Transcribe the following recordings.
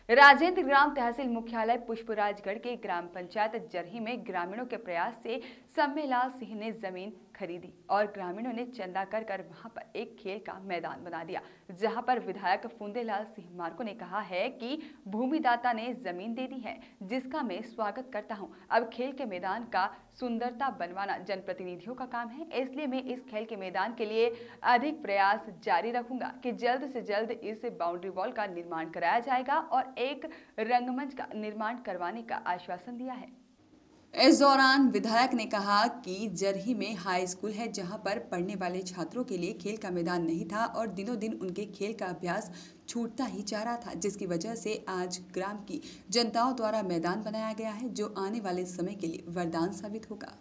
राजेंद्र ग्राम तहसील मुख्यालय पुष्पराजगढ़ के ग्राम पंचायत जरही में ग्रामीणों के प्रयास से सम्मेलाल सिंह ने जमीन खरीदी और ग्रामीणों ने चंदा कर वहां पर एक खेल का मैदान बना दिया, जहां पर विधायक फुंदेलाल सिंह मार्को ने कहा है कि भूमिदाता ने जमीन दे दी है, जिसका मैं स्वागत करता हूं। अब खेल के मैदान का सुंदरता बनवाना जनप्रतिनिधियों का काम है, इसलिए मैं इस खेल के मैदान के लिए अधिक प्रयास जारी रखूंगा कि जल्द से जल्द इस बाउंड्री वॉल का निर्माण कराया जाएगा और एक रंगमंच का निर्माण करवाने का आश्वासन दिया है। इस दौरान विधायक ने कहा कि जरही में हाई स्कूल है, जहां पर पढ़ने वाले छात्रों के लिए खेल का मैदान नहीं था और दिनों दिन उनके खेल का अभ्यास छूटता ही जा रहा था, जिसकी वजह से आज ग्राम की जनताओं द्वारा मैदान बनाया गया है, जो आने वाले समय के लिए वरदान साबित होगा।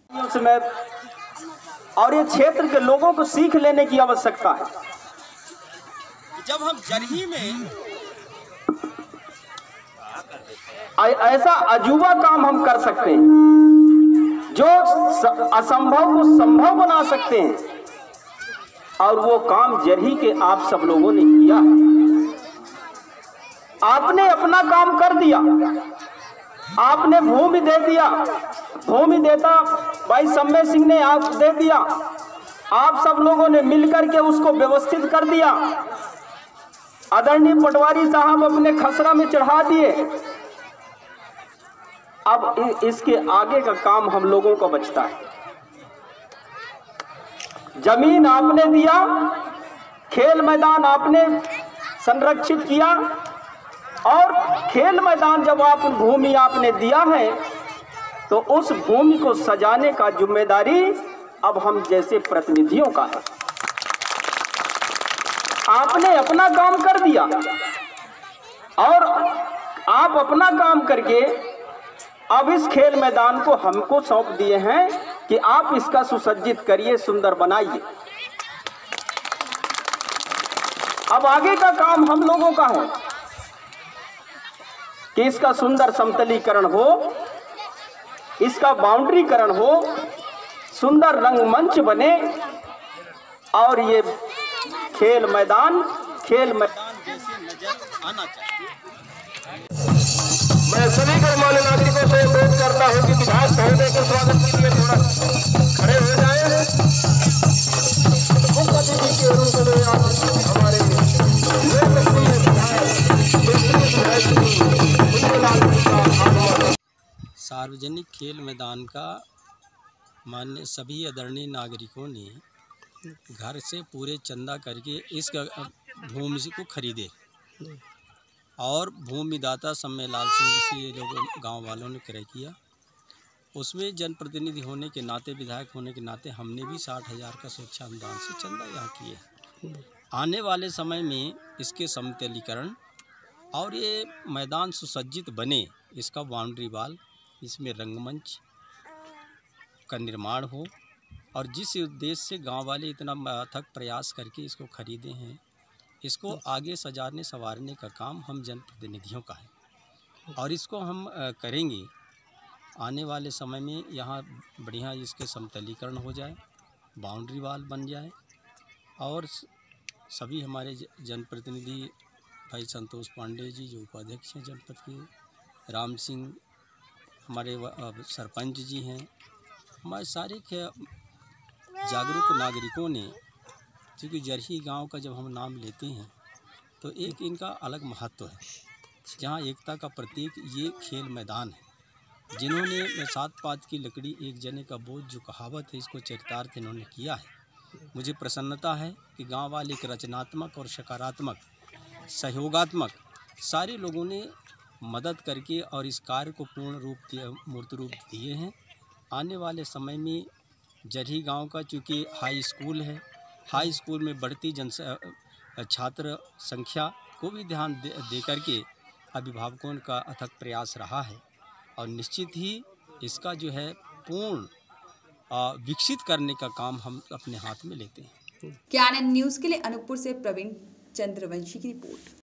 और ये क्षेत्र के लोगों को सीख लेने की आवश्यकता है। जब हम जरही में ऐसा अजूबा काम हम कर सकते हैं, जो असंभव को संभव बना सकते हैं, और वो काम जरही के आप सब लोगों ने किया। आपने अपना काम कर दिया, आपने भूमि दे दिया, भूमि देता भाई सम्मे सिंह ने आप दे दिया, आप सब लोगों ने मिलकर के उसको व्यवस्थित कर दिया। आदरणीय पटवारी साहब अपने खसरा में चढ़ा दिए। अब इसके आगे का काम हम लोगों को बचता है। जमीन आपने दिया, खेल मैदान आपने संरक्षित किया, और खेल मैदान जब आप भूमि आपने दिया है तो उस भूमि को सजाने का जिम्मेदारी अब हम जैसे प्रतिनिधियों का है। आपने अपना काम कर दिया और आप अपना काम करके अब इस खेल मैदान को हमको सौंप दिए हैं कि आप इसका सुसज्जित करिए, सुंदर बनाइए। अब आगे का काम हम लोगों का है कि इसका सुंदर समतलीकरण हो, इसका बाउंड्रीकरण हो, सुंदर रंगमंच बने, और ये खेल मैदान जैसे नजर आना चाहिए। मैं सभी गणमान्य नागरिकों से अनुरोध करता हूं कि विधायक महोदय के स्वागत के लिए थोड़ा खड़े हो जाएं। मुख्य अतिथि के रूप में हमारे सार्वजनिक खेल मैदान का मान्य सभी आदरणीय नागरिकों ने घर से पूरे चंदा करके इस भूमि को खरीदे, और भूमिदाता सम्मेलाल सिंह से ये लोग गांव वालों ने क्रय किया। उसमें जनप्रतिनिधि होने के नाते, विधायक होने के नाते हमने भी 60,000 का स्वेच्छा अनुदान से चंदा यहाँ किए। आने वाले समय में इसके समतलीकरण और ये मैदान सुसज्जित बने, इसका बाउंड्री वॉल, इसमें रंगमंच का निर्माण हो, और जिस उद्देश्य से गांव वाले इतना अथक प्रयास करके इसको खरीदे हैं, इसको आगे सजाने संवारने का काम हम जनप्रतिनिधियों का है, और इसको हम करेंगे। आने वाले समय में यहाँ बढ़िया इसके समतलीकरण हो जाए, बाउंड्री वॉल बन जाए, और सभी हमारे जनप्रतिनिधि भाई संतोष पांडे जी जो उपाध्यक्ष हैं जनपद के, राम सिंह हमारे सरपंच जी हैं, हमारे सारे जागरूक नागरिकों ने, क्योंकि जरही गांव का जब हम नाम लेते हैं तो एक इनका अलग महत्व है, जहां एकता का प्रतीक ये खेल मैदान है। जिन्होंने 7 पात की लकड़ी एक जने का बोझ, जो कहावत है, इसको चरितार्थ इन्होंने किया है। मुझे प्रसन्नता है कि गांव वाले एक रचनात्मक और सकारात्मक, सहयोगात्मक सारे लोगों ने मदद करके और इस कार्य को पूर्ण रूप मूर्त रूप दिए हैं। आने वाले समय में जरही गांव का चूँकि हाई स्कूल है, हाई स्कूल में बढ़ती छात्र संख्या को भी ध्यान दे करके अभिभावकों का अथक प्रयास रहा है, और निश्चित ही इसका जो है पूर्ण विकसित करने का काम हम अपने हाथ में लेते हैं। ज्ञान न्यूज़ के लिए अनूपपुर से प्रवीण चंद्रवंशी की रिपोर्ट।